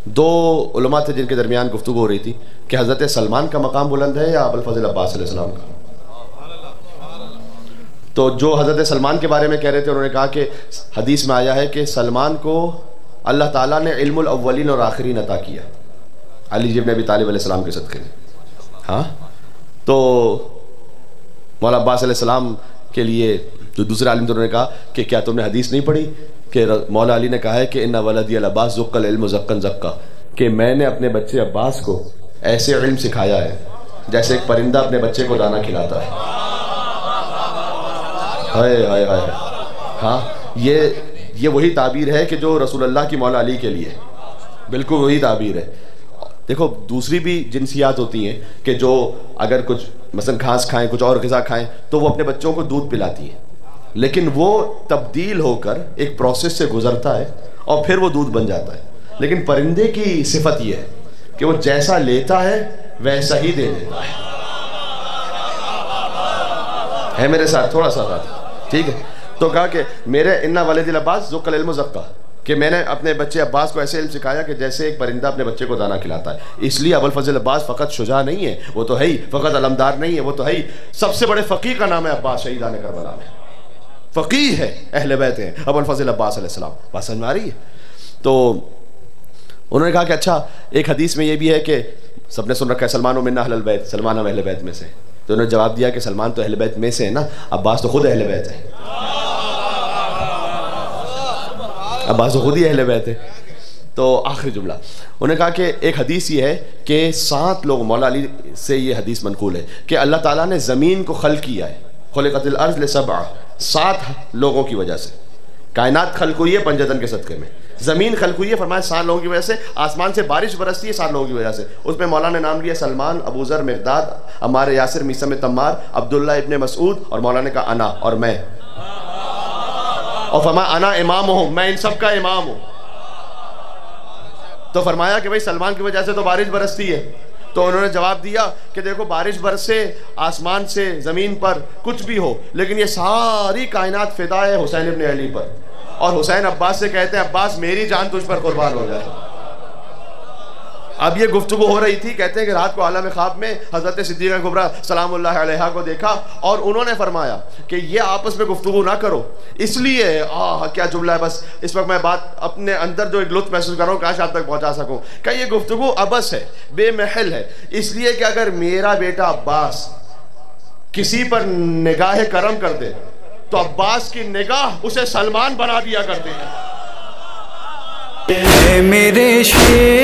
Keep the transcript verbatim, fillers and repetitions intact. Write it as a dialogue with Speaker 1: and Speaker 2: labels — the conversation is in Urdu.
Speaker 1: دو علماء تھے جن کے درمیان گفتگو ہو رہی تھی کہ حضرت سلمان کا مقام بلند ہے یا ابوالفضل عباس علیہ السلام کا. تو جو حضرت سلمان کے بارے میں کہہ رہے تھے انہوں نے کہا کہ حدیث میں آیا ہے کہ سلمان کو اللہ تعالیٰ نے علم الاولین اور آخرین عطا کیا علی ابن ابی طالب علیہ السلام کے صدقے میں. ہاں تو مولا عباس علیہ السلام کے لیے جو دوسرے عالم تھے انہوں نے کہا کہ کیا تم نے حدیث نہیں پڑھی کہ مولا علی نے کہا ہے کہ ان ولدی العباس ذق العلم زقن زقا، کہ میں نے اپنے بچے عباس کو ایسے علم سکھایا ہے جیسے ایک پرندہ اپنے بچے کو دانا کھلاتا ہے. ہائے ہائے ہائے. ہاں یہ یہ وہی تعبیر ہے کہ جو رسول اللہ کی مولا علی کے لیے بالکل وہی تعبیر ہے. دیکھو دوسری بھی جنسیات ہوتی ہیں کہ جو اگر کچھ مثلا گھاس کھائیں کچھ اور غذا کھائیں تو وہ اپنے بچوں کو دودھ پلاتی ہیں، لیکن وہ تبدیل ہو کر ایک پروسیس سے گزرتا ہے اور پھر وہ دودھ بن جاتا ہے. لیکن پرندے کی صفت یہ ہے کہ وہ جیسا لیتا ہے ویسا ہی دے دیتا ہے. ہے میرے ساتھ تھوڑا سا ساتھ ٹھیک ہے. تو کہا کہ میرے انا ولد العباس ذق العلم زقا، کہ میں نے اپنے بچے عباس کو ایسے علم سکھایا کہ جیسے ایک پرندہ اپنے بچے کو دانا کھلاتا ہے. اس لیے ابوالفضل عباس فقط شجاع نہیں ہے، وہ تو ہے ہی، فقط علمدار نہیں ہے، وہ تو ہے ہی، سب سے بڑے فقیہ کا نام ہے عباس شہیدان کربلا میں. فقیہ ہے، اہل بیت ہیں ابوالفضل عباس علیہ السلام. بات سمجھ میں آ رہی ہے؟ تو انہوں نے کہا کہ اچھا ایک حدیث میں یہ بھی ہے کہ سب نے سن رکھا ہے سلمان و منا اہل البیت، سلمان ہم اہل بیت میں سے. تو انہوں نے جواب دیا کہ سلمان تو اہل بیت میں سے ہے نا، عباس تو خود اہل بیت ہے، عباس تو خود ہی اہل بیت ہے. تو آخری جملہ انہوں نے کہا کہ ایک حدیث یہ ہے کہ سات لوگ، مولا علی سے یہ حدیث منقول ہے کہ اللہ تعالیٰ نے زمین کو خلق کیا ہے، خلقت الارض لسبع، سات لوگوں کی وجہ سے کائنات خلق ہوئی ہے پنجتن کے صدقے میں. زمین خلق ہوئی ہے فرمایا سات لوگوں کی وجہ سے، آسمان سے بارش برستی ہے سات لوگوں کی وجہ سے. اس میں مولا نے نام لیا سلمان، ابو ذر، مقداد، عمار یاسر، میثم تمار، عبداللہ ابن مسعود، اور مولا نے کہا انا، اور میں، اور فرمایا انا امام ہوں، میں ان سب کا امام ہوں. تو فرمایا کہ بھئی سلمان کی وجہ سے تو بارش برستی ہے. تو انہوں نے جواب دیا کہ دیکھو بارش برسے آسمان سے زمین پر کچھ بھی ہو، لیکن یہ ساری کائنات فدا ہے حسین ابن علی پر. اور حسین عباس سے کہتے ہیں عباس میری جان تجھ پر قربان ہو جائے. اب یہ گفتگو ہو رہی تھی، کہتے ہیں کہ رات کو عالم خواب میں حضرت صدیقہ کبریٰ سلام اللہ علیہا کو دیکھا اور انہوں نے فرمایا کہ یہ آپس میں گفتگو نہ کرو، اس لیے آہ کیا جملہ ہے، بس اس وقت میں بات اپنے اندر جو ایک لطف محسوس کر رہا ہوں کاش آپ تک پہنچا سکوں، کہ یہ گفتگو عبث ہے، بے محل ہے، اس لیے کہ اگر میرا بیٹا عباس کسی پر نگاہ کرم کر دے تو عباس کی نگاہ اسے سلمان بنا دیا کرتے ہیں.
Speaker 2: میرے شیر